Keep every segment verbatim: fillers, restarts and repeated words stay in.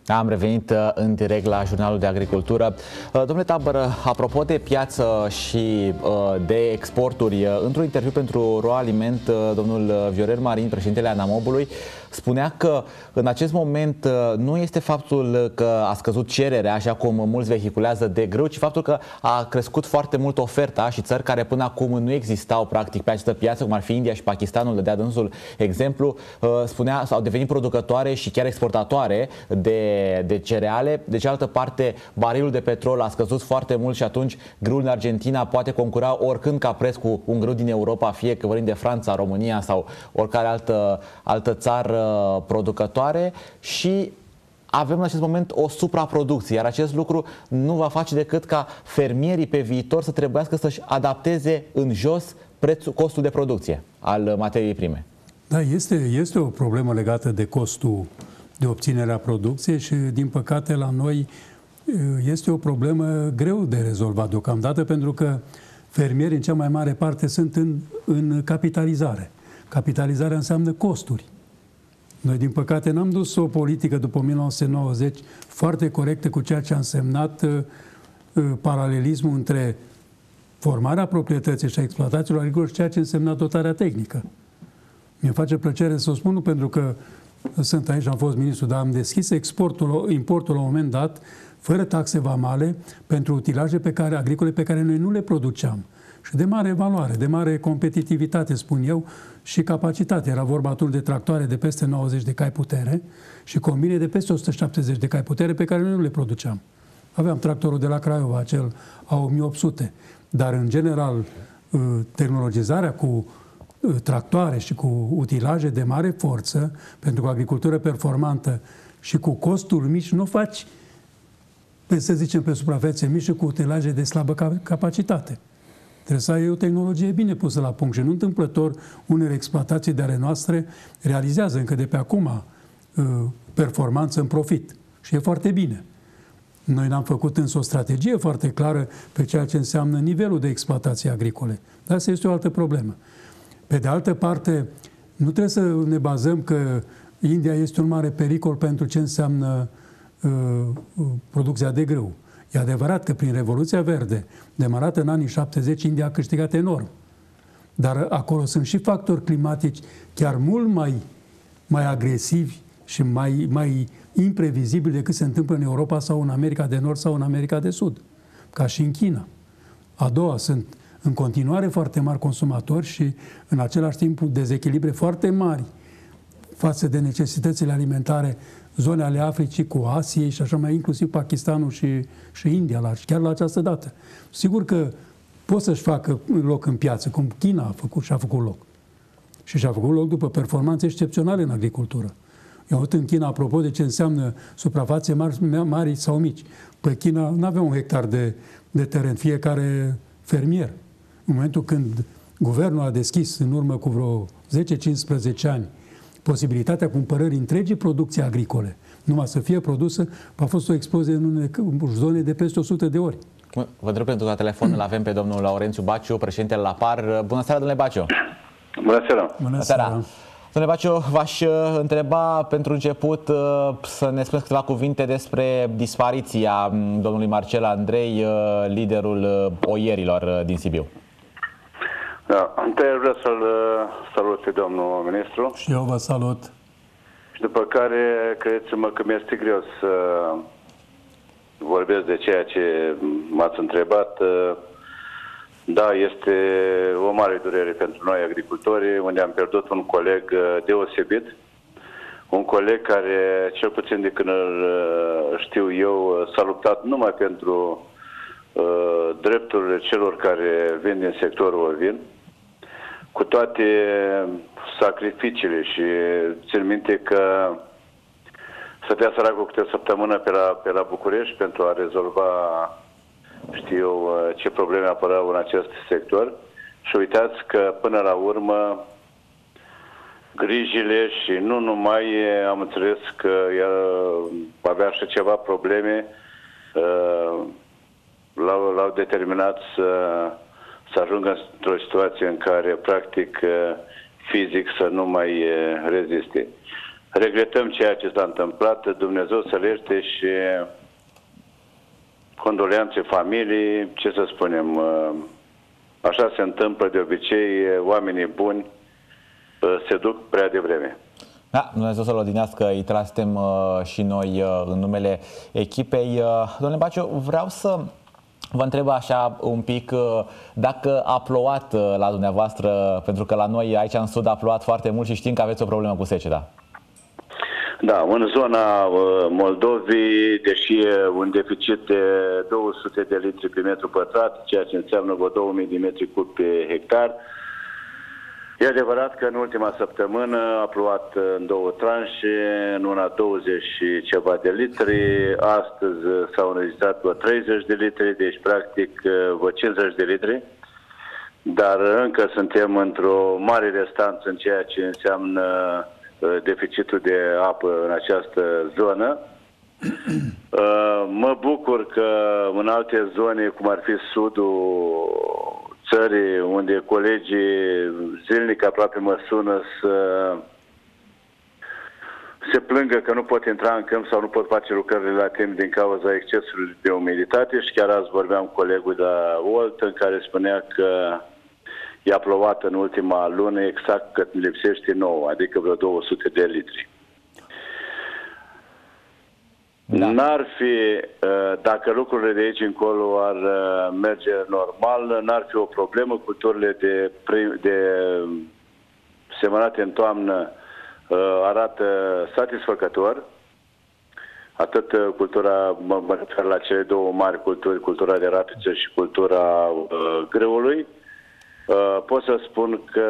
Am revenit în direct la Jurnalul de Agricultură. Domnule Tabără, apropo de piață și de exporturi, într-un interviu pentru Ro Aliment, domnul Viorel Marin, președintele ANAMOB-ului, spunea că în acest moment nu este faptul că a scăzut cererea, așa cum mulți vehiculează, de grâu, ci faptul că a crescut foarte mult oferta și țări care până acum nu existau practic pe această piață, cum ar fi India și Pakistanul, dădea dânsul exemplu, spunea, au devenit producătoare și chiar exportatoare de, de cereale. De cealaltă parte, barilul de petrol a scăzut foarte mult și atunci grâul în Argentina poate concura oricând ca preț cu un grâu din Europa, fie că vorbim de Franța, România sau oricare altă, altă țară producătoare, și avem în acest moment o supraproducție, iar acest lucru nu va face decât ca fermierii pe viitor să trebuiască să-și adapteze în jos prețul, costul de producție al materiei prime. Da, este, este o problemă legată de costul de obținere a producției și, din păcate, la noi este o problemă greu de rezolvat deocamdată, pentru că fermierii, în cea mai mare parte, sunt în, în capitalizare. Capitalizarea înseamnă costuri. Noi, din păcate, n-am dus o politică după o mie nouă sute nouăzeci foarte corectă cu ceea ce a însemnat uh, uh, paralelismul între formarea proprietății și a exploatațiilor agricole și ceea ce însemna dotarea tehnică. Mi-e face plăcere să o spun, nu pentru că sunt aici, am fost ministru, dar am deschis exportul, importul la un moment dat, fără taxe vamale, pentru utilaje pe care, agricole pe care noi nu le produceam. Și de mare valoare, de mare competitivitate, spun eu, și capacitate. Era vorba atunci de tractoare de peste nouăzeci de cai putere și combine de peste o sută șaptezeci de cai putere pe care noi nu le produceam. Aveam tractorul de la Craiova, acel A o mie opt sute, dar în general tehnologizarea cu tractoare și cu utilaje de mare forță, pentru că agricultură performantă și cu costuri mici, nu faci, pe, să zicem, pe suprafețe mici și cu utilaje de slabă capacitate. Trebuie să ai o tehnologie bine pusă la punct și nu întâmplător unele exploatații de ale noastre realizează încă de pe acum performanță în profit. Și e foarte bine. Noi n-am făcut însă o strategie foarte clară pe ceea ce înseamnă nivelul de exploatații agricole. Dar asta este o altă problemă. Pe de altă parte, nu trebuie să ne bazăm că India este un mare pericol pentru ce înseamnă uh, producția de grâu. E adevărat că prin Revoluția Verde, demarată în anii șaptezeci, India a câștigat enorm. Dar acolo sunt și factori climatici chiar mult mai, mai agresivi și mai, mai imprevizibili decât se întâmplă în Europa sau în America de Nord sau în America de Sud, ca și în China. A doua, sunt în continuare foarte mari consumatori și în același timp dezechilibre foarte mari față de necesitățile alimentare, zone ale Africii cu Asiei și așa mai, inclusiv Pakistanul și, și India, la, chiar la această dată. Sigur că pot să-și facă loc în piață, cum China a făcut și a făcut loc. Și și-a făcut loc după performanțe excepționale în agricultură. Eu uit în China, apropo de ce înseamnă suprafațe mari, mari sau mici. Pe China nu avea un hectar de, de teren, fiecare fermier. În momentul când guvernul a deschis, în urmă cu vreo zece cincisprezece ani, posibilitatea cumpărării întregii producții agricole, numai să fie produsă, a fost o explozie în unele zone de peste o sută de ori. Vă întreb pentru că la telefon îl avem pe domnul Laurențiu Baciu, președintele la PAR. Bună seara, domnule Baciu! Bună seara! Bună seara! Domnule Baciu, v-aș întreba pentru început să ne spuneți câteva cuvinte despre dispariția domnului Marcel Andrei, liderul oierilor din Sibiu. Da, întâi vreau să-l salut pe domnul ministru. Și eu vă salut. Și după care, credeți-mă că mi-este greu să vorbesc de ceea ce m-ați întrebat. Da, este o mare durere pentru noi, agricultorii, unde am pierdut un coleg deosebit. Un coleg care, cel puțin de când îl știu eu, s-a luptat numai pentru uh, drepturile celor care vin din sectorul ovin, cu toate sacrificiile. Și țin minte că stătea săracul câte o săptămână pe la, pe la București pentru a rezolva, știu eu, ce probleme apărau în acest sector. Și uitați că până la urmă grijile și nu numai, am înțeles că el avea și ceva probleme, l-au determinat să, să ajungă într-o situație în care practic fizic să nu mai reziste. regretăm ceea ce s-a întâmplat, Dumnezeu să le ierte și condoleanțe familiei, ce să spunem, așa se întâmplă de obicei, oamenii buni se duc prea devreme. Da, Dumnezeu să-l odinească, îi trastem uh, și noi uh, în numele echipei. Uh, domnule Baciu, vreau să vă întreb așa un pic uh, dacă a plouat uh, la dumneavoastră, pentru că la noi aici în sud a plouat foarte mult și știm că aveți o problemă cu seceta. Da, în zona uh, Moldovei, deși e un deficit de două sute de litri pe metru pătrat, ceea ce înseamnă vreo două mii de metri cub pe hectar, e adevărat că în ultima săptămână a plouat în două tranșe, în una douăzeci și ceva de litri, astăzi s-au înregistrat vreo treizeci de litri, deci practic vreo cincizeci de litri, dar încă suntem într-o mare restanță în ceea ce înseamnă deficitul de apă în această zonă. Mă bucur că în alte zone, cum ar fi sudul țării, unde colegii zilnic aproape mă sună să se plângă că nu pot intra în câmp sau nu pot face lucrările la timp din cauza excesului de umiditate, și chiar azi vorbeam cu colegul de la Olt în care spunea că i-a plouat în ultima lună exact cât lipsește nouă, adică vreo două sute de litri. Da. N-ar fi, dacă lucrurile de aici încolo ar merge normal, n-ar fi o problemă. Culturile de, de semănate în toamnă arată satisfăcător. Atât cultura, mă, mă refer la cele două mari culturi, cultura de rapiță și cultura uh, grâului. Uh, pot să spun că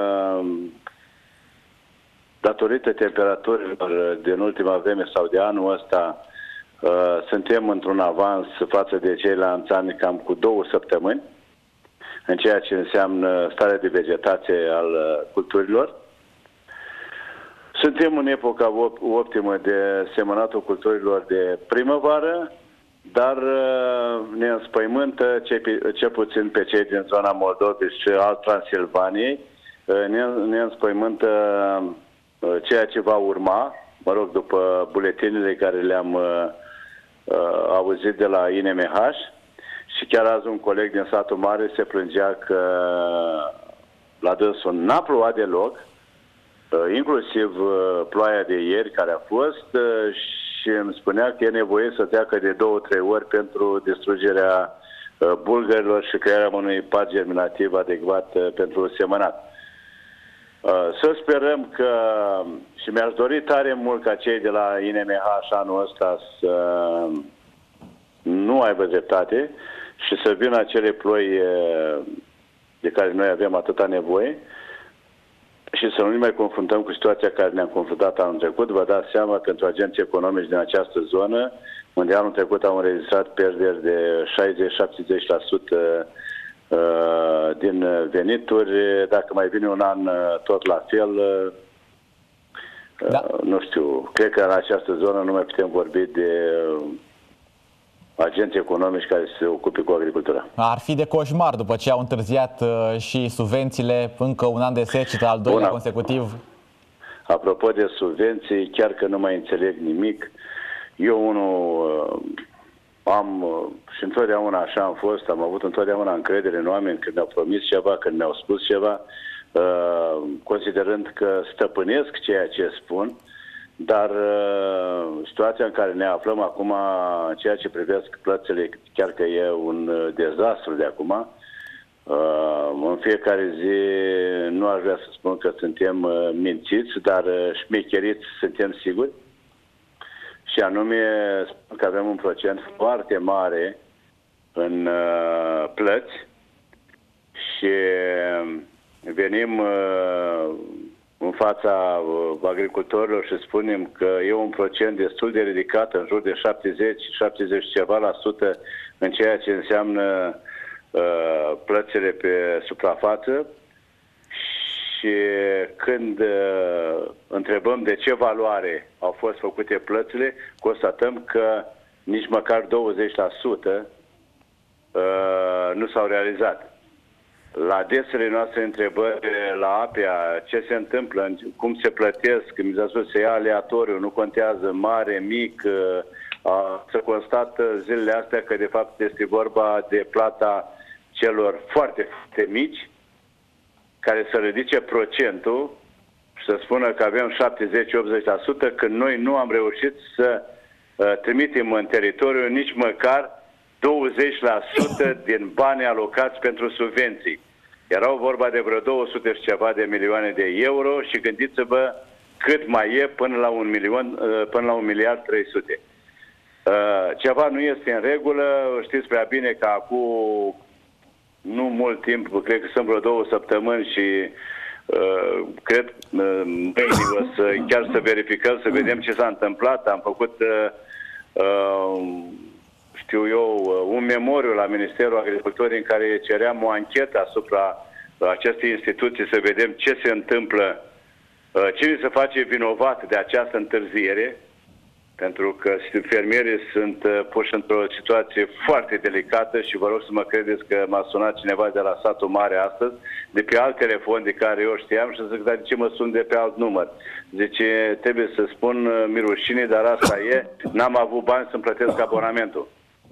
datorită temperaturilor din ultima vreme sau de anul ăsta, uh, suntem într-un avans față de ceilalți ani cam cu două săptămâni în ceea ce înseamnă starea de vegetație al uh, culturilor. Suntem în epoca op- optimă de semănatul culturilor de primăvară, dar uh, ne înspăimântă, cel, cel puțin pe cei din zona Moldovei și al Transilvaniei, uh, ne, ne înspăimântă uh, ceea ce va urma, mă rog, după buletinile care le-am uh, uh, auzit de la I N M H, și chiar azi un coleg din satul mare se plângea că la dânsul n-a plouat deloc, inclusiv ploaia de ieri care a fost, și îmi spunea că e nevoie să treacă de două, trei ori pentru distrugerea bulgărilor și crearea unui pad germinativ adecvat pentru semănat. Să sperăm că, și mi-aș dori tare mult ca cei de la I N M H anul ăsta să nu aibă dreptate și să vină acele ploi de care noi avem atâta nevoie, și să nu ne mai confruntăm cu situația care ne-am confruntat anul trecut. Vă dați seama, pentru agenții economici din această zonă, unde anul trecut au înregistrat pierderi de șaizeci la șaptezeci la sută din venituri, dacă mai vine un an tot la fel, da. Nu știu, cred că în această zonă nu mai putem vorbi de agenți economici care se ocupe cu agricultura. Ar fi de coșmar după ce au întârziat uh, și subvențiile, încă un an de secetă, al doilea Bun, consecutiv. Apropo de subvenții, chiar că nu mai înțeleg nimic, eu unul uh, am, uh, și întotdeauna așa am fost, am avut întotdeauna încredere în oameni când mi-au promis ceva, când mi-au spus ceva, uh, considerând că stăpânesc ceea ce spun. Dar uh, situația în care ne aflăm acum, ceea ce privesc plățile, chiar că e un uh, dezastru de acum, uh, în fiecare zi nu aș vrea să spun că suntem uh, mințiți, dar uh, șmecheriți suntem siguri. Și anume spun că avem un procent foarte mare în uh, plăți și uh, venim uh, în fața agricultorilor și spunem că e un procent destul de ridicat, în jur de șaptezeci șaptezeci ceva la sută în ceea ce înseamnă uh, plățile pe suprafață, și când uh, întrebăm de ce valoare au fost făcute plățile, constatăm că nici măcar douăzeci la sută uh, nu s-au realizat. la adesele noastre întrebări la APEA, ce se întâmplă, cum se plătesc, mi s-a spus, se ia aleatoriu, nu contează mare, mic, să constată zilele astea că de fapt este vorba de plata celor foarte, foarte mici, care să ridice procentul și să spună că avem șaptezeci optzeci la sută, când noi nu am reușit să uh, trimitem în teritoriu nici măcar douăzeci la sută din banii alocați pentru subvenții. Erau vorba de vreo două sute și ceva de milioane de euro și gândiți-vă cât mai e până la un milion, uh, până la un miliard trei sute. Uh, ceva nu este în regulă, știți prea bine că acum nu mult timp, cred că sunt vreo două săptămâni și uh, cred uh, mâine o să chiar să verificăm, să vedem ce s-a întâmplat. Am făcut, uh, uh, știu eu, un memoriu la Ministerul Agriculturii în care ceream o anchetă asupra acestei instituții să vedem ce se întâmplă, uh, cine se face vinovat de această întârziere. Pentru că fermierii sunt uh, puși într-o situație foarte delicată și vă rog să mă credeți că m-a sunat cineva de la satul mare astăzi, de pe alt telefon de care eu știam și zic, dar de ce mă sun de pe alt număr? Zice, trebuie să spun uh, mirușine, dar asta e, n-am avut bani să-mi plătesc abonamentul.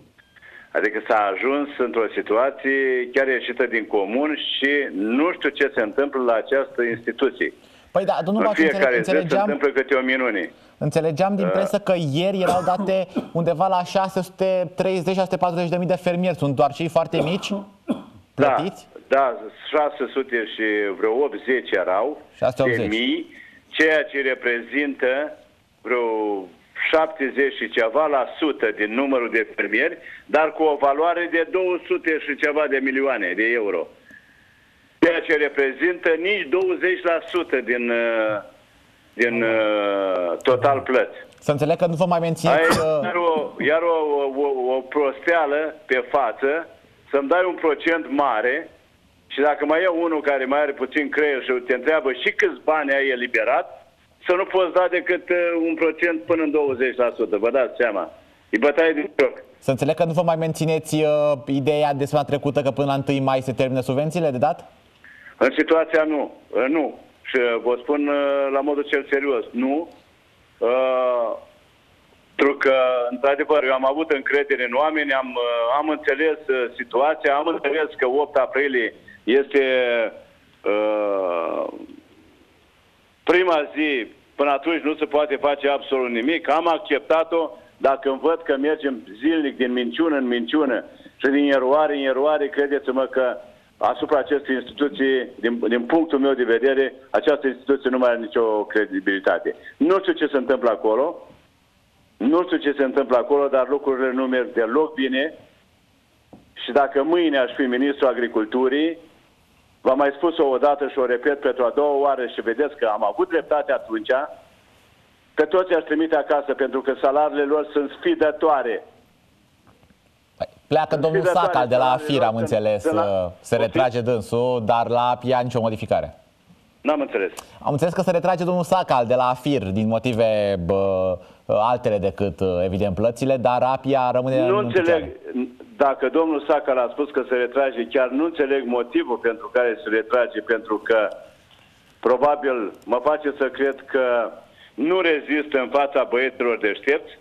Adică s-a ajuns într-o situație chiar ieșită din comun și nu știu ce se întâmplă la această instituție. Păi da, domnul în Baciu, fiecare zi se înțelegeam... întâmplă câte o minune. Înțelegeam din presă că ieri erau date undeva la șase sute treizeci șase sute patruzeci de mii de fermieri. Sunt doar cei foarte mici plătiți? Da, da, șase sute și vreo optzeci erau de mii, ceea ce reprezintă vreo șaptezeci și ceva la sută din numărul de fermieri, dar cu o valoare de două sute și ceva de milioane de euro. Ceea ce reprezintă nici douăzeci la sută din... din uh, total plăți. Să înțeleg că nu vă mai mențineți... Uh... Iar, o, iar o, o, o prosteală pe față, să-mi dai un procent mare și dacă mai e unul care mai are puțin creier și te întreabă și câți bani ai eliberat, să nu poți da decât uh, un procent până în douăzeci la sută. Vă dați seama. E bătaie din joc. Să înțeleg că nu vă mai mențineți uh, ideea de săptămâna trecută că până la întâi mai se termină subvențiile de dat? În situația nu. Uh, nu. Și vă spun uh, la modul cel serios, nu. Uh, pentru că, într-adevăr, eu am avut încredere în oameni, am, uh, am înțeles uh, situația, am înțeles că opt aprilie este uh, prima zi, până atunci nu se poate face absolut nimic. Am acceptat-o, dacă îmi văd că mergem zilnic din minciună în minciună și din eroare în eroare, credeți-mă că asupra acestei instituții, din, din punctul meu de vedere, această instituție nu mai are nicio credibilitate. Nu știu ce se întâmplă acolo, nu știu ce se întâmplă acolo, dar lucrurile nu merg deloc bine și dacă mâine aș fi ministrul agriculturii, v-am mai spus-o odată și o repet pentru a doua oară și vedeți că am avut dreptate atunci, că toți aș trimite acasă pentru că salariile lor sunt sfidătoare. Pleacă domnul Sacal de la AFIR, am înțeles, la... se retrage dânsul, dar la APIA nicio modificare. N-am înțeles. Am înțeles că se retrage domnul Sacal de la AFIR din motive bă, altele decât, evident, plățile, dar APIA rămâne nu în înțeleg. picioare. Dacă domnul Sacal a spus că se retrage, chiar nu înțeleg motivul pentru care se retrage, pentru că probabil mă face să cred că nu rezistă în fața băieților deștepți,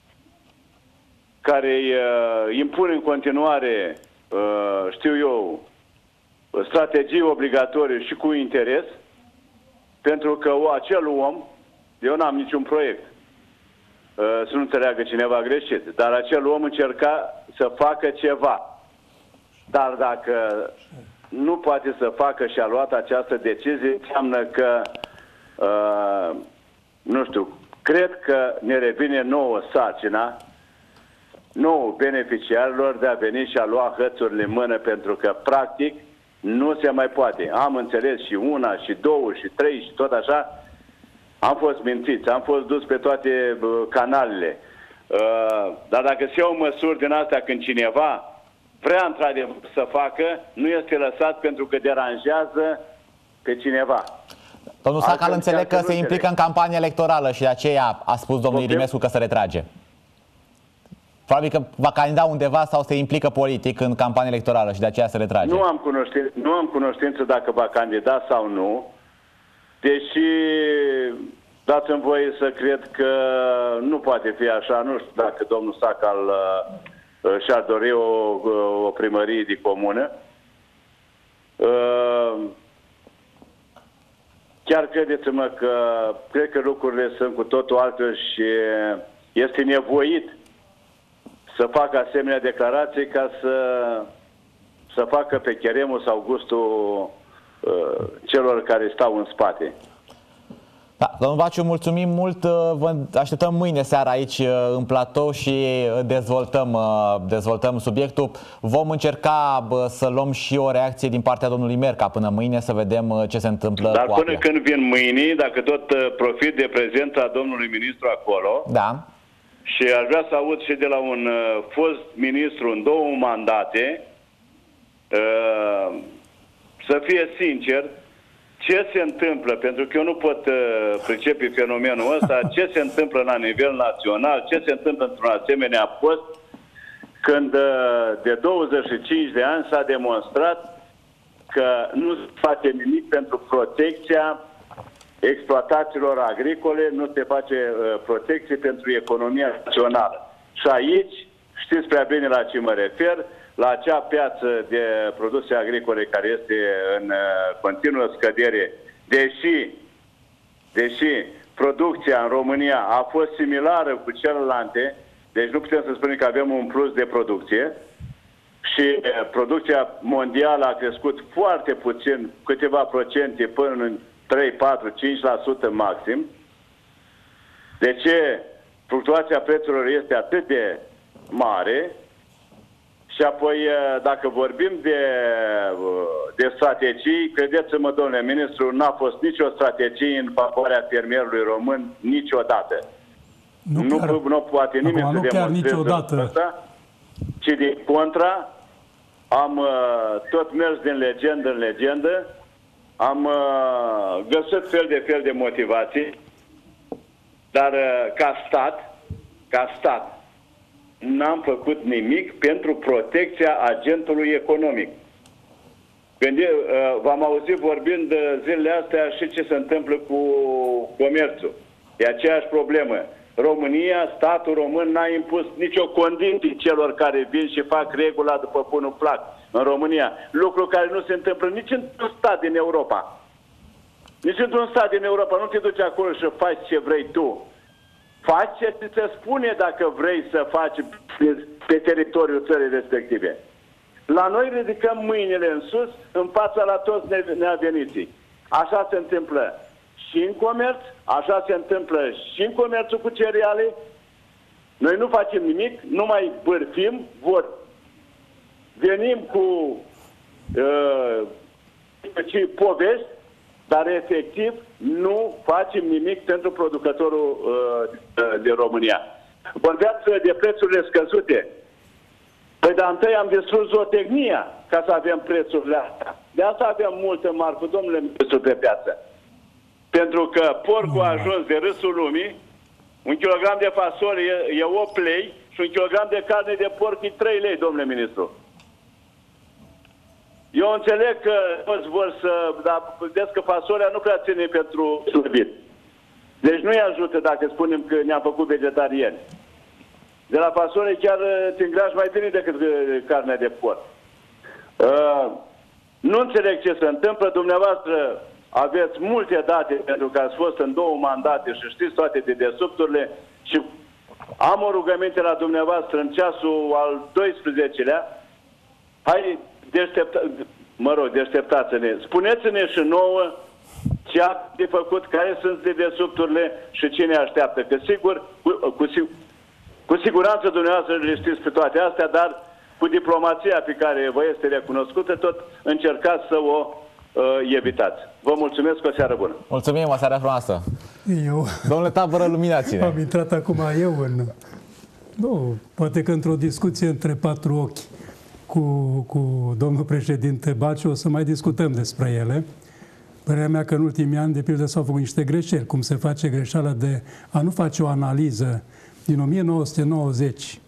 care uh, impun în continuare, uh, știu eu, strategii obligatorii și cu interes, pentru că o, acel om, eu n-am niciun proiect, uh, să nu înțeleagă cineva greșit, dar acel om încerca să facă ceva. Dar dacă nu poate să facă și a luat această decizie, înseamnă că, uh, nu știu, cred că ne revine nouă sarcina, nouă beneficiarilor de a veni și a lua hățurile în mână, pentru că, practic, nu se mai poate. Am înțeles și una, și două, și trei, și tot așa. Am fost mințiți, am fost dus pe toate uh, canalele. Uh, dar dacă se iau măsuri din astea când cineva vrea într-adevăr să facă, nu este lăsat pentru că deranjează pe cineva. Domnul Sacal, înțeleg că se implică în campanie electorală și de aceea a spus domnul Irimescu că se retrage. Probabil că va candida undeva sau se implică politic în campanie electorală și de aceea se retrage. Nu am cunoștință, nu am cunoștință dacă va candida sau nu, deși dați-mi voie să cred că nu poate fi așa. Nu știu dacă domnul Sacal uh, și-ar dori o, o primărie de comună. Uh, chiar credeți-mă că cred că lucrurile sunt cu totul altfel și este nevoit să facă asemenea declarații ca să, să facă pe cheremul sau gustul uh, celor care stau în spate. Da, domnul Baciu, mulțumim mult. Vă așteptăm mâine seara aici în platou și dezvoltăm, dezvoltăm subiectul. Vom încerca să luăm și o reacție din partea domnului Merca până mâine, să vedem ce se întâmplă. Dar cu până Apia. când vin mâine, dacă tot profit de prezența domnului ministru acolo, da. Și aș vrea să aud și de la un uh, fost ministru în două mandate, uh, să fie sincer, ce se întâmplă, pentru că eu nu pot uh, pricepe fenomenul ăsta, ce se întâmplă la nivel național, ce se întâmplă într-un asemenea post, când uh, de douăzeci și cinci de ani s-a demonstrat că nu se face nimic pentru protecția exploatațiilor agricole, nu se face uh, protecție pentru economia națională. Și aici, știți prea bine la ce mă refer, la acea piață de produse agricole care este în uh, continuă scădere, deși, deși producția în România a fost similară cu celelalte, deci nu putem să spunem că avem un plus de producție, și uh, producția mondială a crescut foarte puțin, câteva procente până în trei, patru, cinci la sută maxim. De ce fluctuația prețurilor este atât de mare? Și apoi, dacă vorbim de, de strategii, credeți-mă, domnule ministru, n-a fost nicio strategie în favoarea fermierului român niciodată. Nu, nu, chiar, nu poate nimeni să demonstreze asta, ci din contra, am tot mers din legendă în legendă, am uh, găsit fel de fel de motivații, dar uh, ca stat, ca stat, n-am făcut nimic pentru protecția agentului economic. Când uh, v-am auzit vorbind uh, zilele astea și ce se întâmplă cu comerțul. E aceeași problemă. România, statul român n-a impus nicio condiție celor care vin și fac regula după bunul plac în România. Lucru care nu se întâmplă nici într-un stat din Europa. Nici într-un stat din Europa. Nu te duci acolo și faci ce vrei tu. Faci ce ți se spune dacă vrei să faci pe, pe teritoriul țării respective. La noi ridicăm mâinile în sus în fața la toți neaveniții. Așa se întâmplă și în comerț, așa se întâmplă și în comerțul cu cereale. Noi nu facem nimic, nu mai bârfim, vor. Venim cu uh, povești, dar efectiv nu facem nimic pentru producătorul uh, de România. Vorbeați de prețurile scăzute. Păi de întâi am distrus zootehnia ca să avem prețurile astea. De asta avem multă marfă, domnule ministru, pe piață. Pentru că porcul a ajuns de râsul lumii, un kilogram de fasole e, e opt lei și un kilogram de carne de porc e trei lei, domnule ministru. Eu înțeleg că toți vor să... Dar vedeți că fasolea nu prea ține pentru slăbit. Deci nu-i ajută dacă spunem că ne-am făcut vegetariani. De la fasole chiar te îngrași mai bine decât carnea de porc. Uh, nu înțeleg ce se întâmplă. Dumneavoastră aveți multe date pentru că ați fost în două mandate și știți toate dedesubturile și am o rugăminte la dumneavoastră în ceasul al doisprezecelea. Hai, deștepta, mă rog, deșteptați-ne. Spuneți-ne și nouă ce ați de făcut, care sunt dedesubturile și ce ne așteaptă. Că sigur, cu, cu, cu siguranță dumneavoastră le știți pe toate astea, dar cu diplomația pe care vă este recunoscută, tot încercați să o uh, evitați. Vă mulțumesc, o seară bună. Mulțumim, o seară frumoasă. Eu... Domnule Tabără, luminați-ne. Am intrat acum eu în... Nu, poate că într-o discuție între patru ochi cu, cu domnul președinte Baciu o să mai discutăm despre ele. Părerea mea că în ultimii ani, de pildă, s-au făcut niște greșeli, cum se face greșeala de a nu face o analiză din o mie nouă sute nouăzeci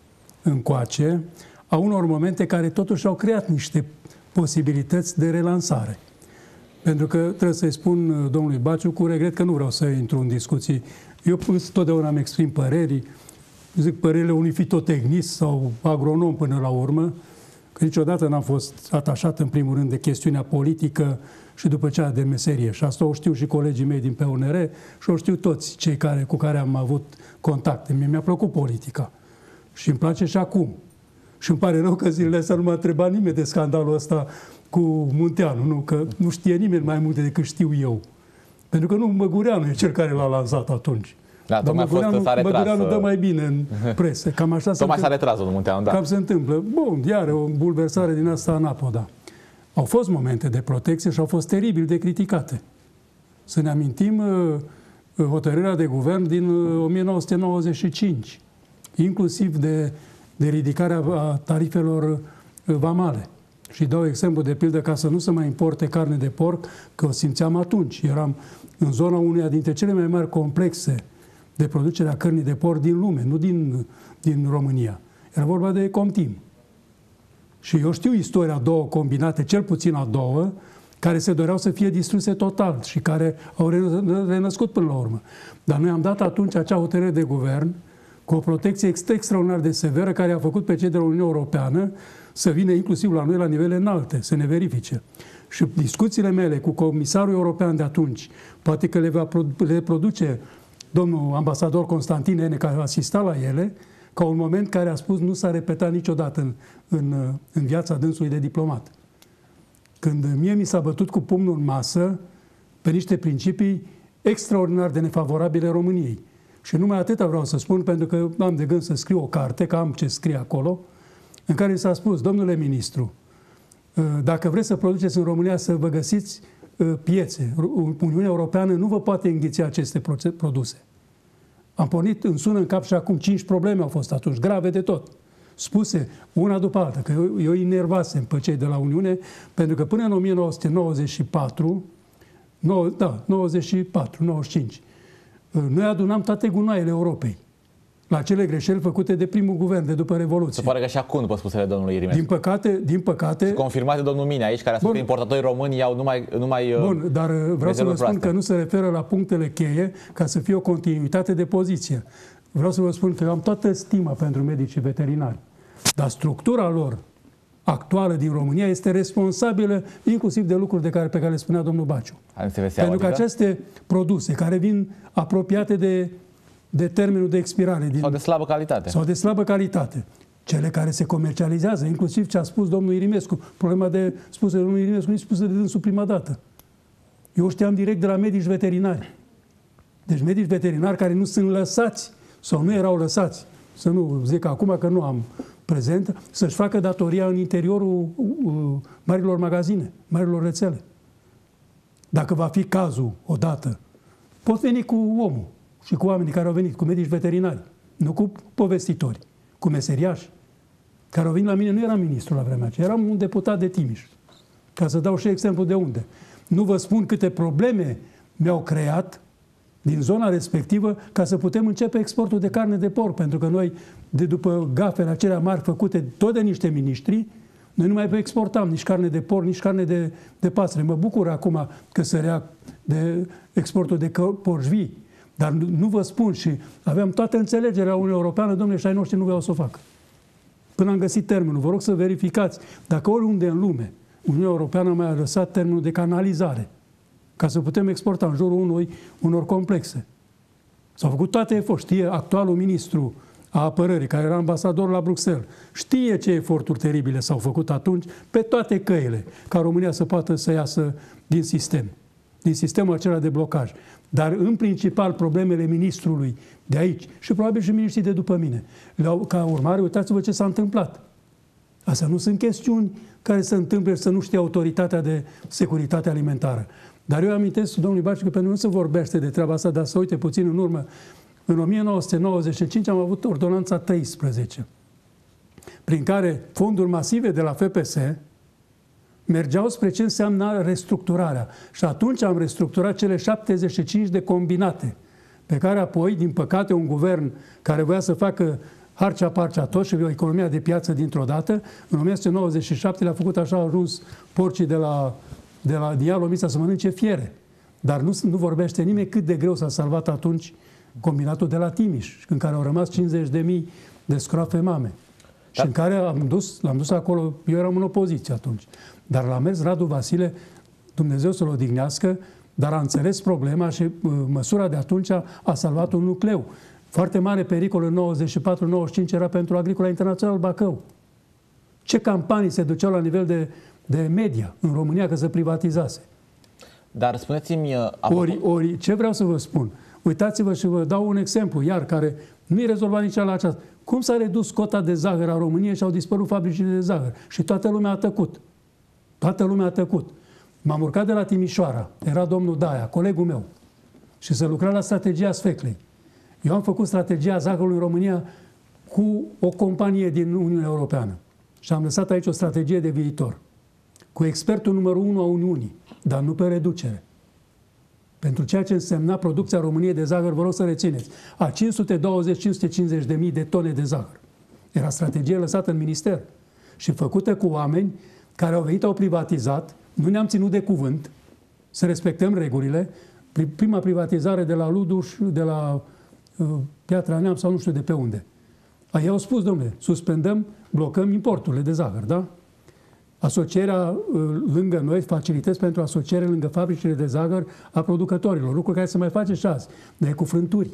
încoace a unor momente care totuși au creat niște posibilități de relansare. Pentru că trebuie să-i spun domnului Baciu, cu regret că nu vreau să intru în discuții. Eu totdeauna îmi exprim părerii, zic părerile unui fitotehnist sau agronom până la urmă, că niciodată n-am fost atașat în primul rând de chestiunea politică și după cea de meserie. Și asta o știu și colegii mei din P U N R și o știu toți cei care, cu care am avut contacte. Mie mi-a plăcut politica și îmi place și acum. Și îmi pare rău că zilele astea nu m-a întrebat nimeni de scandalul ăsta cu Munteanu, nu? Că nu știe nimeni mai multe decât știu eu. Pentru că nu Măgureanu e cel care l-a lansat atunci. Da, Dar Măgureanu, Măgureanu dă mai bine în presă. Cam așa Tocmai s-a retras domnul Munteanu, da. Cam se întâmplă. Bun, iar o bulversare din asta în apă, da. Au fost momente de protecție și au fost teribil de criticate. Să ne amintim uh, hotărârea de guvern din uh, o mie nouă sute nouăzeci și cinci, inclusiv de, de ridicarea a tarifelor uh, vamale. Și dau exemplu de pildă ca să nu se mai importe carne de porc, că o simțeam atunci. Eram în zona uneia dintre cele mai mari complexe de producere a cărnii de porc din lume, nu din, din România. Era vorba de Comtim. Și eu știu istoria a două combinate, cel puțin a două, care se doreau să fie distruse total și care au renăscut până la urmă. Dar noi am dat atunci acea hotărâre de guvern cu o protecție extraordinar de severă care a făcut pe cei de la Uniunea Europeană să vină inclusiv la noi la nivele înalte, să ne verifice. Și discuțiile mele cu comisarul european de atunci, poate că le va le produce domnul ambasador Constantin Ene, care a asistat la ele, ca un moment care a spus nu s-a repetat niciodată în, în, în viața dânsului de diplomat. Când mie mi s-a bătut cu pumnul în masă pe niște principii extraordinar de nefavorabile României. Și numai atâta vreau să spun, pentru că am de gând să scriu o carte, că am ce scrie acolo, în care s-a spus, domnule ministru, dacă vreți să produceți în România, să vă găsiți piețe. Uniunea Europeană nu vă poate înghiți aceste produse. Am pornit în sună în cap și acum cinci probleme au fost atunci, grave de tot. Spuse una după alta, că eu, eu îi nervasem pe cei de la Uniune, pentru că până în o mie nouă sute nouăzeci și patru, nouă, da, nouăzeci și patru, nouăzeci și cinci, noi adunam toate gunoaiele Europei la cele greșeli făcute de primul guvern de după Revoluție. Se pare că și acum, după spusele domnului Irimescu. Din păcate, din păcate... Confirmat de domnul Mine aici, care a spus că importatorii români iau numai... numai Bun, dar vreau să vă spun că nu se referă la punctele cheie ca să fie o continuitate de poziție. Vreau să vă spun că eu am toată stima pentru medicii veterinari. Dar structura lor actuală din România este responsabilă inclusiv de lucruri de care, pe care le spunea domnul Baciu. Pentru că aceste produse care vin apropiate de de termenul de expirare. Din, sau de slabă calitate. Sau de slabă calitate. Cele care se comercializează, inclusiv ce a spus domnul Irimescu. Problema de spuse de domnul Irimescu nu spuse de dânsul prima dată. Eu știam direct de la medici veterinari. Deci medici veterinari care nu sunt lăsați sau nu erau lăsați, să nu zic acum că nu am prezent, să-și facă datoria în interiorul uh, marilor magazine, marilor rețele. Dacă va fi cazul odată, pot veni cu omul și cu oamenii care au venit, cu medici veterinari, nu cu povestitori, cu meseriași, care au venit la mine. Nu eram ministru la vremea aceea, eram un deputat de Timiș. Ca să dau și exemplu de unde. Nu vă spun câte probleme mi-au creat din zona respectivă ca să putem începe exportul de carne de porc, pentru că noi, de după gafele acelea mari făcute tot de niște miniștri, noi nu mai exportam nici carne de porc, nici carne de, de pasăre. Mă bucur acum că se rea de exportul de porci vii. Dar nu vă spun, și aveam toată înțelegerea Uniunii Europeană, domnule, și ai noștri nu vreau să o facă. Până am găsit termenul. Vă rog să verificați dacă oriunde în lume Uniunea Europeană mai a lăsat termenul de canalizare ca să putem exporta în jurul unui, unor complexe. S-au făcut toate eforturi. Știe actualul ministru a apărării, care era ambasador la Bruxelles, știe ce eforturi teribile s-au făcut atunci pe toate căile, ca România să poată să iasă din sistem, din sistemul acela de blocaj. Dar, în principal, problemele ministrului de aici și probabil și miniștrii de după mine, ca urmare, uitați-vă ce s-a întâmplat. Astea nu sunt chestiuni care se întâmplă să nu știe autoritatea de securitate alimentară. Dar eu amintesc domnului Baciu că pentru nu se vorbește de treaba asta, dar să uite puțin în urmă. În o mie nouă sute nouăzeci și cinci am avut ordonanța treisprezece, prin care fonduri masive de la F P S mergeau spre ce înseamnă restructurarea. Și atunci am restructurat cele șaptezeci și cinci de combinate, pe care apoi, din păcate, un guvern care voia să facă harcea, parcea tot și o economia de piață dintr-o dată. În o mie nouă sute nouăzeci și șapte le-a făcut așa, au ajuns porcii de la, de la Dia Lomița să mănânce fiere. Dar nu, nu vorbește nimeni cât de greu s-a salvat atunci combinatul de la Timiș, în care au rămas cincizeci de mii de scroafe mame. Da. Și în care am dus, l-am dus acolo, eu eram în opoziție atunci. Dar l-a mers Radu Vasile, Dumnezeu să-l odihnească, dar a înțeles problema și uh, măsura de atunci a salvat un nucleu. Foarte mare pericol în nouăzeci și patru nouăzeci și cinci era pentru Agricola Internațional Bacău. Ce campanii se duceau la nivel de, de media în România că se privatizase. Dar spuneți-mi... Ori, ori, ce vreau să vă spun? Uitați-vă și vă dau un exemplu, iar care nu-i rezolvat nici la aceasta. Cum s-a redus cota de zahăr a României și au dispărut fabricile de zahăr? Și toată lumea a tăcut. Toată lumea a tăcut. M-am urcat de la Timișoara, era domnul Daia, colegul meu, și să lucra la strategia Sfeclei. Eu am făcut strategia zahărului în România cu o companie din Uniunea Europeană. Și am lăsat aici o strategie de viitor. Cu expertul numărul unu a Uniunii, dar nu pe reducere. Pentru ceea ce însemna producția României de zahăr, vă rog să rețineți, a cinci sute douăzeci - cinci sute cincizeci de mii de tone de zahăr. Era strategie lăsată în minister și făcută cu oameni care au venit, au privatizat, nu ne-am ținut de cuvânt, să respectăm regulile. Prima privatizare de la Luduș, de la uh, Piatra Neam sau nu știu de pe unde. Ei au spus, domnule, suspendăm, blocăm importurile de zahăr, da? Asocierea lângă noi, facilități pentru asociere lângă fabricile de zahăr a producătorilor, lucru care se mai face și azi, de cu frânturi.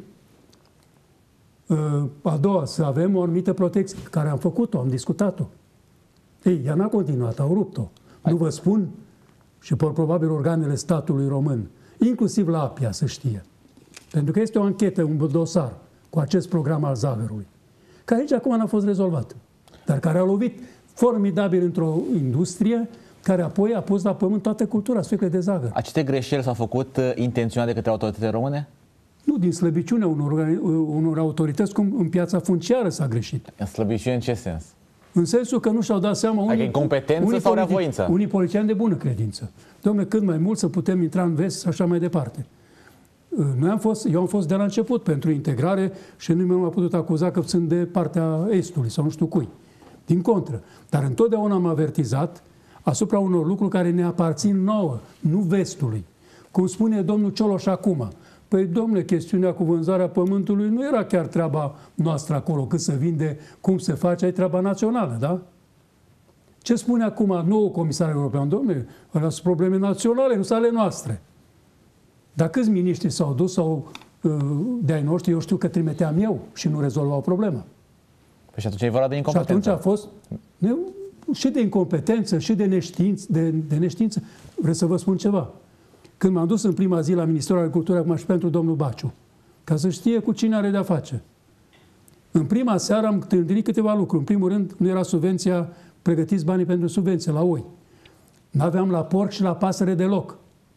A doua, să avem o anumită protecție, care am făcut-o, am discutat-o. Ei, ea n-a continuat, au rupt-o. Nu vă spun, și por probabil organele statului român, inclusiv la APIA, să știe. Pentru că este o anchetă, un dosar cu acest program al zahărului, care nici acum n-a fost rezolvat, dar care a lovit formidabil într-o industrie care apoi a pus la pământ toată cultura sfeclei de zahăr. Aceste greșeli s-au făcut intenționat de către autoritățile române? Nu, din slăbiciunea unor, unor autorități, cum în piața funciară s-a greșit. În slăbiciune în ce sens? În sensul că nu și-au dat seama unii... Adică incompetență unii sau politici, reavoință? Unii politiciani de bună credință. Dom'le, cât mai mult să putem intra în vest și așa mai departe. Noi am fost, eu am fost de la început pentru integrare și nu mi-am putut acuza că sunt de partea Estului sau nu știu cui. Din contră. Dar întotdeauna am avertizat asupra unor lucruri care ne aparțin nouă, nu vestului. Cum spune domnul Cioloș acum. Păi, domnule, chestiunea cu vânzarea pământului nu era chiar treaba noastră acolo, cât să vinde, cum se face, e treaba națională, da? Ce spune acum nou comisar european? Domnule, ăla sunt probleme naționale, nu sunt ale noastre. Dar câți miniștri s-au dus sau de-ai noștri, eu știu că trimiteam eu și nu rezolvau problema. Păi și atunci e vorba de incompetență. Și atunci a fost ne, și de incompetență, și de neștiință, de, de neștiință. Vreau să vă spun ceva. Când m-am dus în prima zi la Ministerul Agriculturii, acum și pentru domnul Baciu, ca să știe cu cine are de-a face. În prima seară am întâlnit câteva lucruri. În primul rând, nu era subvenția, pregătiți banii pentru subvenție la oi. N-aveam la porc și la pasăre deloc.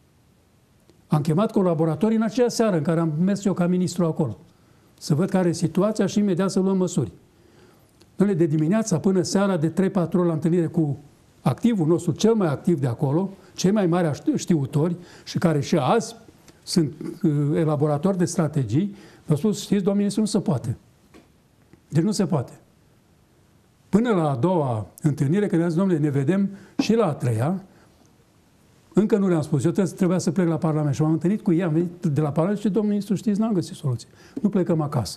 Am chemat colaboratorii în aceea seară în care am mers eu ca ministru acolo. Să văd care e situația și imediat să luăm măsuri. Noi de dimineața până seara, de trei patru ori la întâlnire cu activul nostru, cel mai activ de acolo, cei mai mari știutori și care și azi sunt uh, elaboratori de strategii, v-au spus, știți, domnul ministru, nu se poate. Deci nu se poate. Până la a doua întâlnire, când am zis, domnule, ne vedem și la a treia, încă nu le-am spus. Eu trebuia să plec la Parlament și m-am întâlnit cu ei, am venit de la Parlament și domnul ministru, știți, n-am găsit soluție. Nu plecăm acasă.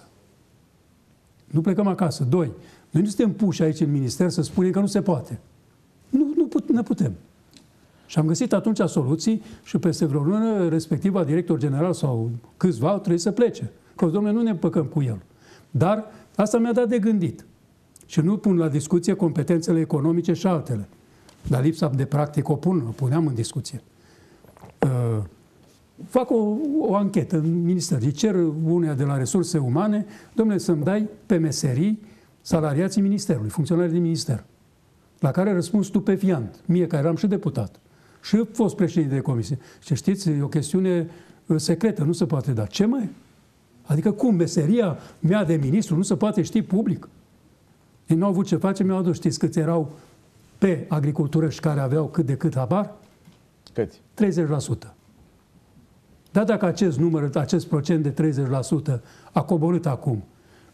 Nu plecăm acasă. Doi, noi nu suntem puși aici în minister să spunem că nu se poate. Nu, nu put, ne putem. Și am găsit atunci soluții și peste vreo lună, respectiva director general sau câțiva, trebuie să plece. Că, domnule, nu ne împăcăm cu el. Dar asta mi-a dat de gândit. Și nu pun la discuție competențele economice și altele. Dar lipsa de practică o pun, o puneam în discuție. Uh, fac o, o anchetă în minister. Îi cer uneia de la resurse umane, domnule, să-mi dai pe meserii salariații ministerului, funcționarii din minister. La care răspuns stupefiant, mie care eram și deputat. Și fost președinte de comisie. Și știți, e o chestiune secretă, nu se poate da. Ce mai? Adică cum? Meseria mea de ministru nu se poate ști public? Ei n-au avut ce face, mi-au adus. Știți câți erau pe agricultură și care aveau cât de cât habar? Câți? treizeci la sută. Dar dacă acest număr, acest procent de treizeci la sută a coborât acum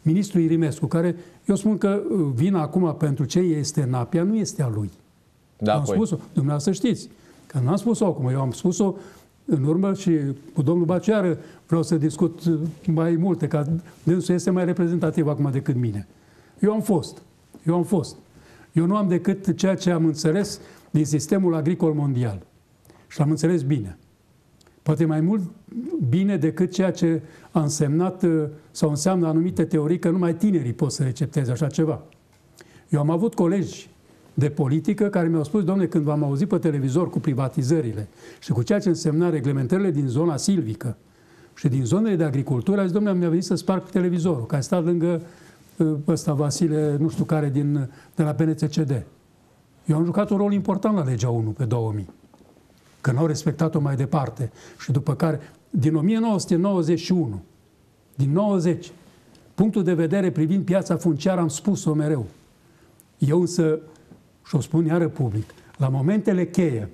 ministrul Irimescu, care eu spun că vina acum pentru ce este în Apia nu este a lui. Da, am spus-o, dumneavoastră știți, că nu am spus-o acum, eu am spus-o în urmă și cu domnul Baciară vreau să discut mai multe, că dânsul este mai reprezentativ acum decât mine. Eu am fost, eu am fost. Eu nu am decât ceea ce am înțeles din sistemul agricol mondial. Și l-am înțeles bine. Poate mai mult bine decât ceea ce a însemnat sau înseamnă anumite teorii, că numai tinerii pot să recepteze așa ceva. Eu am avut colegi de politică care mi-au spus, domnule, când v-am auzit pe televizor cu privatizările și cu ceea ce însemna reglementările din zona silvică și din zonele de agricultură, a zis, domnule, mi-a venit să sparg televizorul, care a stat lângă ăsta Vasile, nu știu care, din, de la P N C C D. Eu am jucat un rol important la legea unu pe două mii, că n-au respectat-o mai departe. Și după care, din o mie nouă sute nouăzeci și unu, din nouăzeci, punctul de vedere privind piața funciară am spus-o mereu. Eu însă, și o spun iară public, la momentele cheie,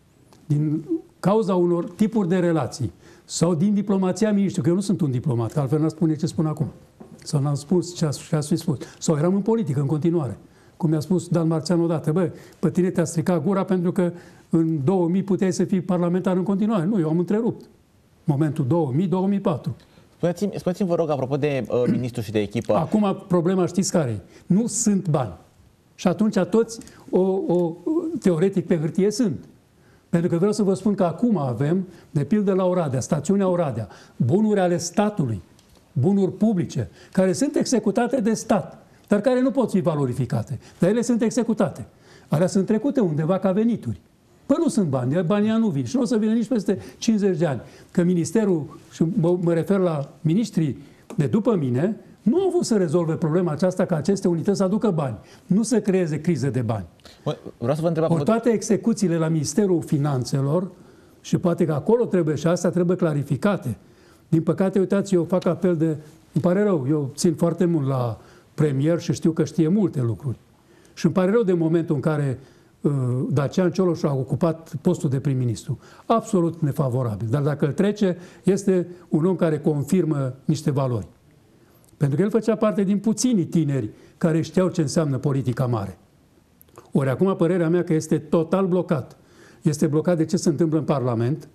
din cauza unor tipuri de relații, sau din diplomația miniștri, că eu nu sunt un diplomat, că altfel n-aș spune ce spun acum. Sau n-am spus ce ați fi spus. Sau eram în politică în continuare. Cum mi-a spus Dan Marțean odată, bă, pe tine te-a stricat gura pentru că în două mii puteai să fii parlamentar în continuare. Nu, eu am întrerupt. Momentul două mii două mii patru. Spuneți-mi, spuneți-mi, vă rog, apropo de uh, ministru și de echipă. Acum problema știți care e? Nu sunt bani. Și atunci toți, o, o, teoretic pe hârtie sunt. Pentru că vreau să vă spun că acum avem, de pildă la Oradea, stațiunea Oradea, bunuri ale statului, bunuri publice, care sunt executate de stat, dar care nu pot fi valorificate. Dar ele sunt executate. Alea sunt trecute undeva ca venituri. Păi nu sunt bani, banii nu vin și nu o să vină nici peste cincizeci de ani. Că ministerul, și mă, mă refer la ministrii de după mine, nu au vrut să rezolve problema aceasta ca aceste unități să aducă bani, nu să creeze crize de bani. Vreau să vă întreb Or, toate execuțiile la Ministerul Finanțelor, și poate că acolo trebuie și astea trebuie clarificate. Din păcate, uitați, eu fac apel de... Îmi pare rău, eu țin foarte mult la premier și știu că știe multe lucruri. Și îmi pare rău de momentul în care uh, Dacian Cioloș a ocupat postul de prim-ministru. Absolut nefavorabil. Dar dacă îl trece, este un om care confirmă niște valori. Pentru că el făcea parte din puținii tineri care știau ce înseamnă politica mare. Ori acum părerea mea că este total blocat. Este blocat de ce se întâmplă în Parlament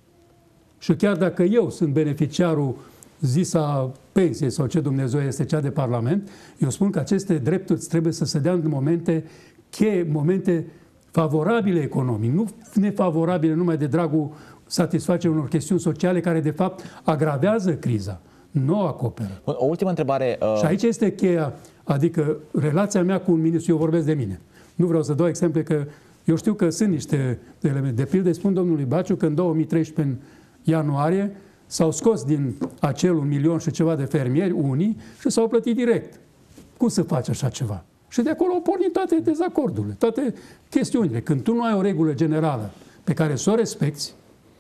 și chiar dacă eu sunt beneficiarul zisa pensie sau ce Dumnezeu este cea de Parlament, eu spun că aceste drepturi trebuie să se dea în momente cheie, momente favorabile economic, nu nefavorabile numai de dragul satisfacerii unor chestiuni sociale care de fapt agravează criza. Nu o acoperă. O ultimă întrebare. Uh... Și aici este cheia, adică relația mea cu un ministru, eu vorbesc de mine. Nu vreau să dau exemple că eu știu că sunt niște elemente. De pildă, spun domnului Baciu că în două mii treisprezece, în ianuarie, s-au scos din acel un milion și ceva de fermieri, unii, și s-au plătit direct. Cum să faci așa ceva? Și de acolo au pornit toate dezacordurile, toate chestiunile. Când tu nu ai o regulă generală pe care să o respecti,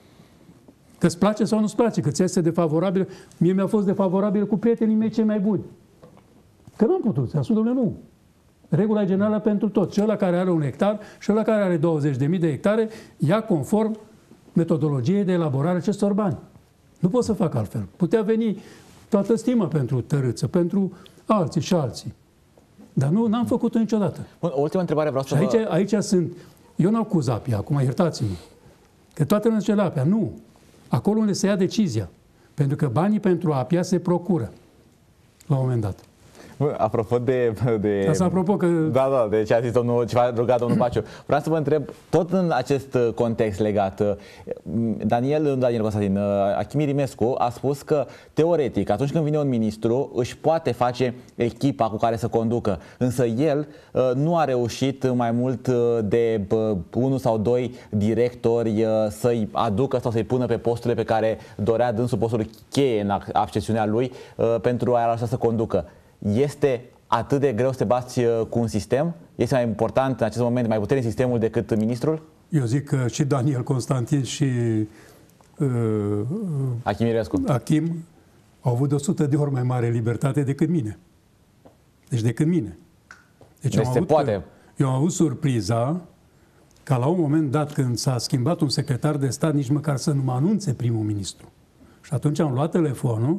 că îți place sau nu-ți place, că ți este defavorabil. Mie mi-a fost defavorabil cu prietenii mei cei mai buni. Că nu am putut. A spus, domnule, nu. Regula generală pentru tot. Și ăla care are un hectar și ăla care are douăzeci de mii de hectare ia conform metodologiei de elaborare acestor bani. Nu pot să fac altfel. Putea veni toată stima pentru Tărâță, pentru alții și alții. Dar nu, n-am făcut-o niciodată. Bun, o ultimă întrebare vreau să și aici, vă... aici sunt... Eu n-au acuz Apia, acum iertați-mă. Că toată lumea zice la Apia. Nu. Acolo unde se ia decizia. Pentru că banii pentru Apia se procură la un moment dat. Apropo de... de... Asta apropo că... Da, da, de ce a zis domnul, ce a rugat domnul Baciu. Vreau să vă întreb, tot în acest context legat, Daniel, Daniel Constantin, Achim Irimescu a spus că, teoretic, atunci când vine un ministru, își poate face echipa cu care să conducă. Însă el nu a reușit mai mult de unul sau doi directori să-i aducă sau să-i pună pe posturile pe care dorea dânsul, posturi cheie în accesiunea lui, pentru a-i lăsa să conducă. Este atât de greu să te bați cu un sistem? Este mai important în acest moment, mai puternic sistemul decât ministrul? Eu zic că și Daniel Constantin și uh, Achim Irimescu. Achim au avut de o sută de ori mai mare libertate decât mine. Deci decât mine. Deci, deci am se avut, poate. Eu am avut surpriza ca la un moment dat când s-a schimbat un secretar de stat nici măcar să nu mă anunțe primul ministru. Și atunci am luat telefonul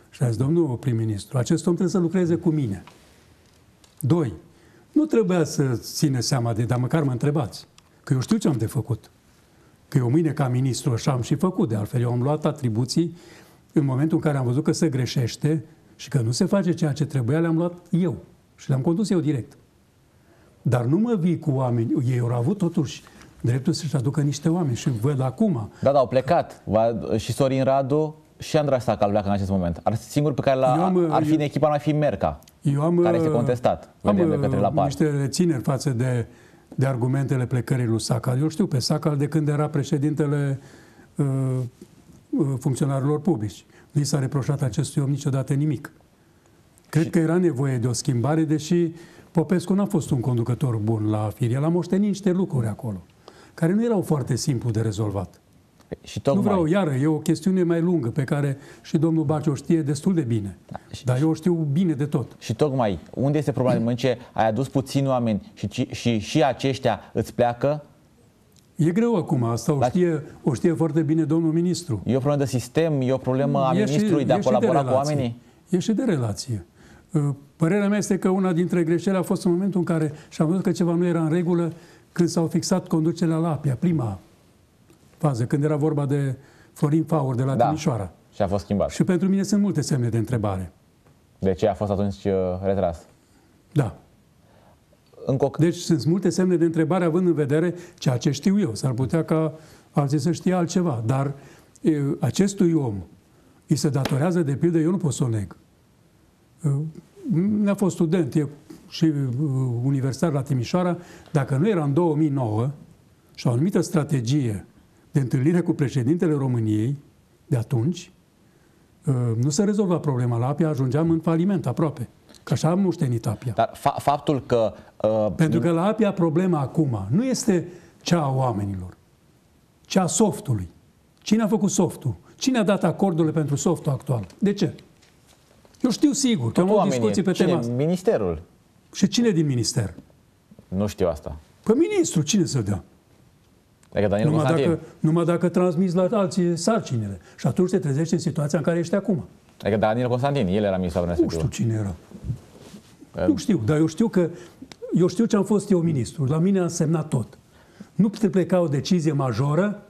Și a zis, domnul prim-ministru, acest om trebuie să lucreze cu mine. Doi, nu trebuia să ține seama de, dar măcar mă întrebați, că eu știu ce am de făcut. Că eu mâine ca ministru așa am și făcut, de altfel eu am luat atribuții în momentul în care am văzut că se greșește și că nu se face ceea ce trebuia, le-am luat eu și le-am condus eu direct. Dar nu mă vii cu oameni, ei au avut totuși dreptul să-și aducă niște oameni și văd acum. Da, da, au plecat. Și Sorin Radu și Andrei Sacal pleacă în acest moment. Ar singur pe care la, am, ar fi eu, în echipa, ar fi Merca, eu am, care este contestat. Vedem am de către la par. niște rețineri față de, de argumentele plecării lui Sacal. Eu știu pe Sacal de când era președintele uh, funcționarilor publici. Nu i s-a reproșat acestui om niciodată nimic. Cred și... că era nevoie de o schimbare, deși Popescu n-a fost un conducător bun la fir. El a moștenit niște lucruri acolo, care nu erau foarte simplu de rezolvat. Și tocmai... Nu vreau, iară, e o chestiune mai lungă pe care și domnul Baciu o știe destul de bine. Da, și, dar eu o știu bine de tot. Și tocmai, unde este problema? În moment ce ai adus puțini oameni și, și, și aceștia îți pleacă? E greu acum, asta o știe, o știe foarte bine domnul ministru. E o problemă de sistem, e o problemă a e ministrului și, de a colabora de cu oamenii? E și de relație. Părerea mea este că una dintre greșeli a fost în momentul în care și-am văzut că ceva nu era în regulă când s-au fixat conducerea la Apia, prima fază, când era vorba de Florin Faur de la da, Timișoara. Și a fost schimbat. Și pentru mine sunt multe semne de întrebare. De ce a fost atunci uh, retras? Da. Încă... Deci sunt multe semne de întrebare având în vedere ceea ce știu eu. S-ar putea ca alții să știe altceva. Dar e, acestui om îi se datorează, de pildă, eu nu pot să o neg. Ne-a fost student e, și uh, universitar la Timișoara. Dacă nu era în două mii nouă și o anumită strategie de întâlnire cu președintele României de atunci, uh, nu se rezolva problema la Apia, ajungeam în faliment aproape. Că așa am moștenit Apia. Dar fa- faptul că... Uh, Pentru că la Apia problema acum nu este cea a oamenilor, cea a softului. Cine a făcut softul? Cine a dat acordurile pentru softul actual? De ce? Eu știu sigur că am avut discuții pe tema asta. Ministerul. Și cine din minister? Nu știu asta. Păi ministru, cine să dea? Adică Daniel numai, Constantin. dacă, numai dacă transmiți la alții sarcinile. Și atunci te trezești în situația în care ești acum. Adică Daniel Constantin, el era ministrul respectiv. Nu știu cine era. Uh. Nu știu, dar eu știu că eu știu ce am fost eu ministru. La mine a însemnat tot. Nu te pleca o decizie majoră,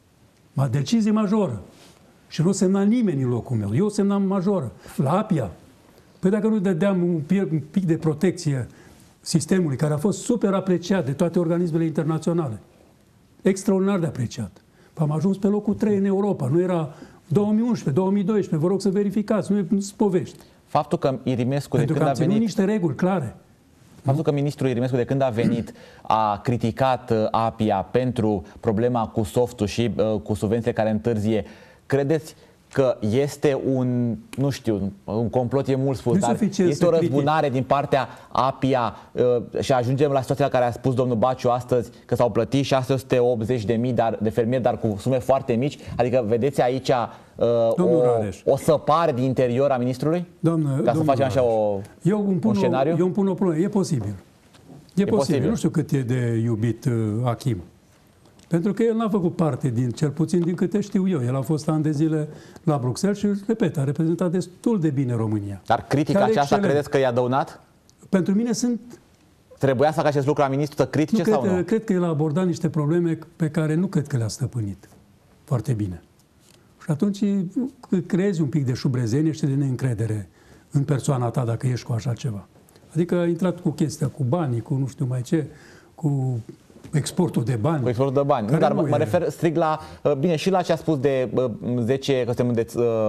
ma decizie majoră. Și nu semna nimeni în locul meu. Eu semnam majoră. La Apia. Păi dacă nu dădeam un pic de protecție sistemului, care a fost super apreciat de toate organismele internaționale. Extraordinar de apreciat. Am ajuns pe locul trei în Europa. Nu era două mii unsprezece, două mii doisprezece. Vă rog să verificați. Nu sunt povești. Faptul că Irimescu de când a venit... niște reguli clare. Faptul că ministrul Irimescu de când a venit a criticat Apia pentru problema cu softul și uh, cu subvențiile care întârzie, credeți că este un, nu știu, un complot e mult spus, dar este o răzbunare din partea Apia uh, și ajungem la situația la care a spus domnul Baciu astăzi, că s-au plătit șase sute optzeci de mii de fermieri, dar cu sume foarte mici? Adică vedeți aici uh, o, o săpare din interior a ministrului? Doamnă, ca să facem așa o, eu îmi pun un scenariu? O, eu îmi pun o problemă. E posibil. E, e posibil. posibil. Nu știu cât e de iubit uh, Achim. Pentru că el n-a făcut parte, din, cel puțin din câte știu eu. El a fost ani de zile la Bruxelles și, repet, a reprezentat destul de bine România. Dar critica aceasta excelent. Credeți că i-a dăunat? Pentru mine sunt... Trebuia să facă acest lucru la ministru, să critique nu, sau cred, nu? Cred că el a abordat niște probleme pe care nu cred că le-a stăpânit foarte bine. Și atunci creezi un pic de șubrezenie și de neîncredere în persoana ta dacă ești cu așa ceva. Adică a intrat cu chestia, cu banii, cu nu știu mai ce, cu... exportul de bani. Cu exportul de bani. Nu, dar mă, mă refer strict la, bine, și la ce a spus de zece, că suntem de,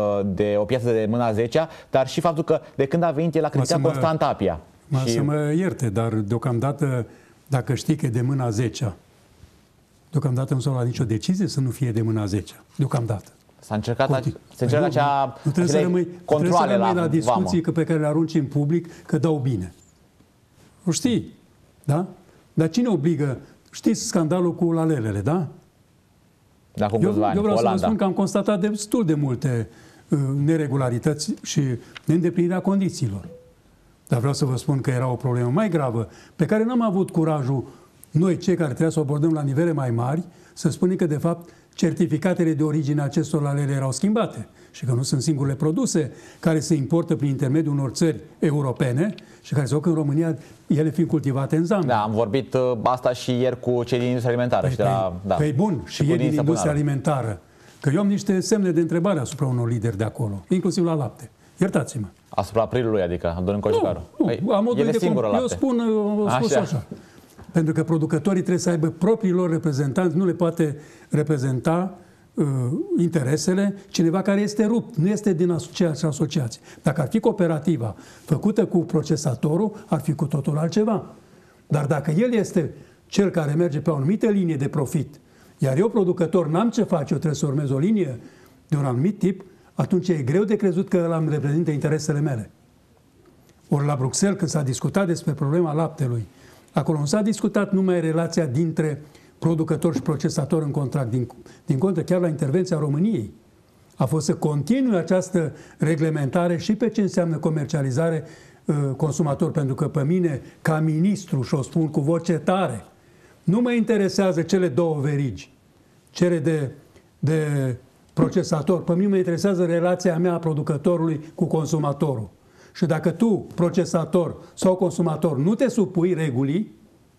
de o piață de mâna zecea, dar și faptul că de când a venit el a criticat constant Apia. Mă, și... Să mă ierte, dar deocamdată, dacă știi că e de mâna zecea, deocamdată nu s-a luat nicio decizie să nu fie de mâna zecea. Deocamdată. S-a încercat, la, se încercă acea nu trebuie să rămâi, controale la, la, la discuții că pe care le arunci în public că dau bine. O știi, da? Dar cine obligă? Știți scandalul cu lalelele, da? De acum eu, ani, eu vreau Olanda. să vă spun că am constatat destul de multe uh, neregularități și neîndeplinirea condițiilor. Dar vreau să vă spun că era o problemă mai gravă, pe care n-am avut curajul noi, cei care trebuia să o abordăm la nivele mai mari, să spunem că, de fapt, certificatele de origine acestor lalele erau schimbate și că nu sunt singurele produse care se importă prin intermediul unor țări europene și care se fac în România, ele fiind cultivate în Zambia. Da, am vorbit uh, asta și ieri cu cei din industria alimentară. Păi, și de la, păi, da, păi bun, și, și ei din industria alimentară. Că eu am niște semne de întrebare asupra unor lideri de acolo, inclusiv la lapte. Iertați-mă. Asupra aprilului, adică, Dorin Cojicaru. Nu, nu, am modul de singură lapte. Eu spun, eu spus așa. așa. Pentru că producătorii trebuie să aibă proprii lor reprezentanți, nu le poate reprezenta uh, interesele cineva care este rupt, nu este din aceeași asociație. Dacă ar fi cooperativa făcută cu procesatorul, ar fi cu totul altceva. Dar dacă el este cel care merge pe o anumită linie de profit, iar eu, producător, n-am ce face, eu trebuie să urmez o linie de un anumit tip, atunci e greu de crezut că ăla îmi reprezintă interesele mele. Ori la Bruxelles, când s-a discutat despre problema laptelui, acolo nu s-a discutat numai relația dintre producător și procesator în contract. Din, din contră, chiar la intervenția României a fost să continue această reglementare și pe ce înseamnă comercializare uh, consumator. Pentru că pe mine, ca ministru, și o spun cu voce tare, nu mă interesează cele două verigi, cele de, de procesator. Pe mine mă interesează relația mea a producătorului cu consumatorul. Și dacă tu, procesator sau consumator, nu te supui regulii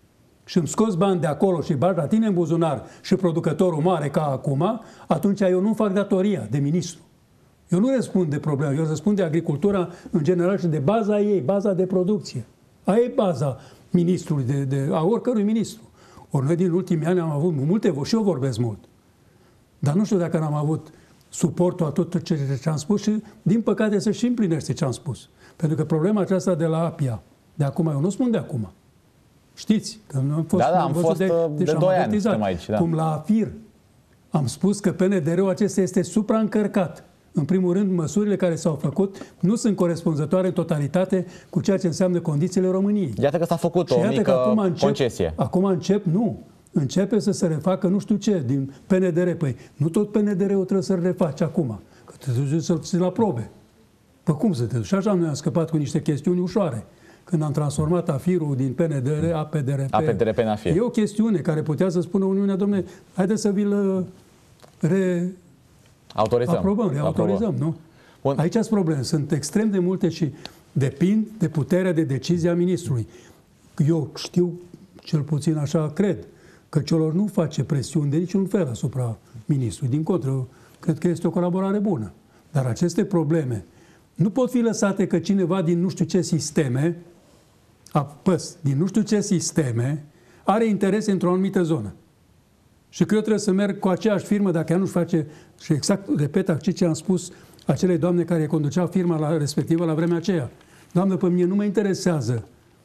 și îmi scoți bani de acolo și bagi la tine în buzunar și producătorul mare ca acum, atunci eu nu fac datoria de ministru. Eu nu răspund de probleme, eu răspund de agricultura în general și de baza ei, baza de producție. Aia e baza ministrului, de, de, a oricărui ministru. Ori noi din ultimii ani am avut multe voci și eu vorbesc mult. Dar nu știu dacă n-am avut suportul a tot ce am spus și, din păcate, să și împlinește ce am spus. Pentru că problema aceasta de la Apia, de acum, eu nu spun de acum. Știți, că nu am fost, da, da, am am fost de, de, de doi ani suntem aici. Da. Cum la AFIR am spus că P N D R-ul acesta este supraîncărcat. În primul rând, măsurile care s-au făcut nu sunt corespunzătoare în totalitate cu ceea ce înseamnă condițiile României. Iată că s-a făcut și o mică acum încep, concesie. Acum încep, nu. Începe să se refacă nu știu ce din P N D R. Păi nu tot P N D R-ul trebuie să-l refaci acum. Că te duci să-l ții la probe. Păi cum să te duci? Și așa noi am scăpat cu niște chestiuni ușoare. Când am transformat AFIR-ul din P N D R, A P D R P. A P D R P în AFIR. E o chestiune care putea să spună Uniunea, domnule, haideți să vi-l re... Autorizăm. Aprobăm, reautorizăm, nu? Bun. Aici sunt probleme. Sunt extrem de multe și depind de puterea de decizie a ministrului. Eu știu, cel puțin așa cred, că celor nu face presiuni de niciun fel asupra ministrului. Din contră, cred că este o colaborare bună. Dar aceste probleme nu pot fi lăsate că cineva din nu știu ce sisteme, apăs, din nu știu ce sisteme, are interese într-o anumită zonă. Și că eu trebuie să merg cu aceeași firmă dacă ea nu-și face, și exact, repet, ce am spus acelei doamne care conducea firma la, respectivă la vremea aceea. Doamnă, pe mine nu mă interesează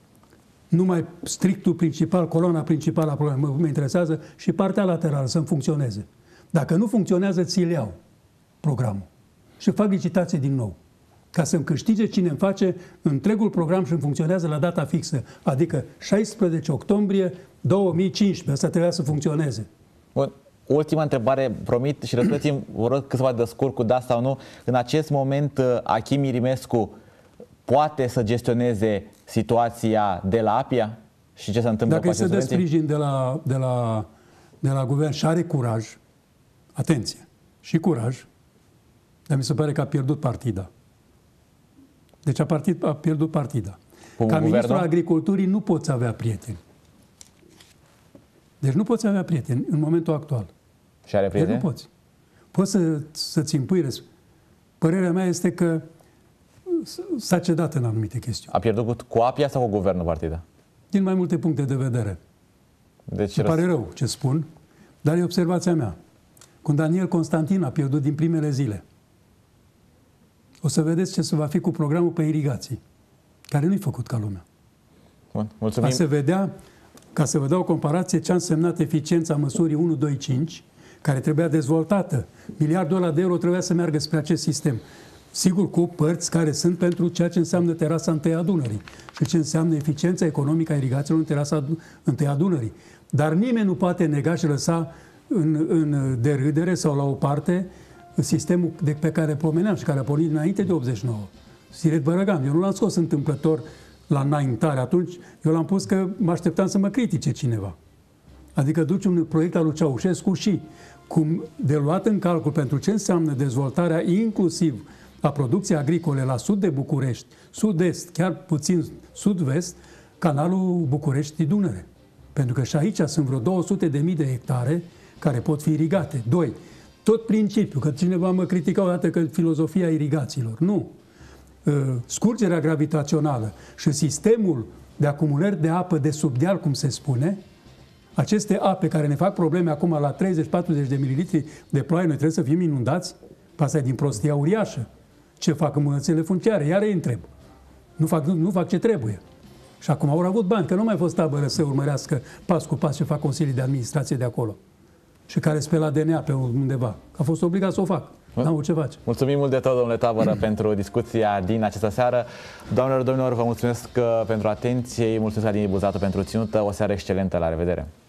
numai strictul principal, coloana principală a programului, mă interesează și partea laterală să-mi funcționeze. Dacă nu funcționează, ți-l iau programul și fac licitație din nou. Ca să-mi câștige cine îmi face întregul program și îmi funcționează la data fixă, adică șaisprezece octombrie două mii cincisprezece. Asta trebuia să funcționeze. Bun. Ultima întrebare, promit, și răspundeți-mi, vă rog, câțiva de scurt cu da sau nu. În acest moment, Achim Irimescu poate să gestioneze situația de la Apia? Și ce se întâmplă Dacă cu aceste se dă sprijin de la, de, la, de la guvern și are curaj, atenție, și curaj, dar mi se pare că a pierdut partida. Deci a, partid, a pierdut partida. Cum Ca ministrul guvernul? agriculturii nu poți avea prieteni. Deci nu poți avea prieteni în momentul actual. Și are prieteni? Deci nu poți. Poți să, să-ți impui. Părerea mea este că s-a cedat în anumite chestiuni. A pierdut cu Apia sau cu guvernul partida? Din mai multe puncte de vedere. Deci Îmi pare rău ce spun, dar e observația mea. Când Daniel Constantin a pierdut din primele zile, o să vedeți ce se va fi cu programul pe irigații, care nu-i făcut ca lumea. Bun, mulțumim. Ca să vedea, ca să vă dau o comparație, ce a însemnat eficiența măsurii unu, doi, cinci, care trebuia dezvoltată. Miliardul ăla de euro trebuia să meargă spre acest sistem. Sigur, cu părți care sunt pentru ceea ce înseamnă terasa întâi a Dunării și ce înseamnă eficiența economică a irigațiilor în terasa întâi a Dunării. Dar nimeni nu poate nega și lăsa în, în derâdere sau la o parte sistemul de pe care pomeneam și care a pornit înainte de optzeci și nouă. Siret Bărăgan. Eu nu l-am scos întâmplător la înaintare. Atunci eu l-am pus că mă așteptam să mă critique cineva. Adică duci un proiect al lui Ceaușescu și cum de luat în calcul pentru ce înseamnă dezvoltarea inclusiv a producției agricole la sud de București, sud-est, chiar puțin sud-vest, canalul București-Dunăre. Pentru că și aici sunt vreo două sute de mii de hectare care pot fi irigate. Doi, tot principiul, că cineva mă critica o dată că filozofia irigațiilor. Nu. Scurgerea gravitațională și sistemul de acumulări de apă de sub deal, cum se spune, aceste ape care ne fac probleme acum la treizeci patruzeci de mililitri de ploaie, noi trebuie să fim inundați? Asta e din prostia uriașă. Ce fac îmbunătățirile funciare? Iar îi întreb. Nu fac, nu, nu fac ce trebuie. Și acum au avut bani, că nu mai fost tabără să urmărească pas cu pas ce fac consilii de administrație de acolo. Și care spre la D N A pe undeva. A fost obligat să o fac. N-am ce face. Mulțumim mult de tot, domnule Tabără, pentru discuția din această seară. Doamnelor, domnilor, vă mulțumesc pentru atenție, mulțumesc la Dini Buzatu pentru ținută. O seară excelentă, la revedere!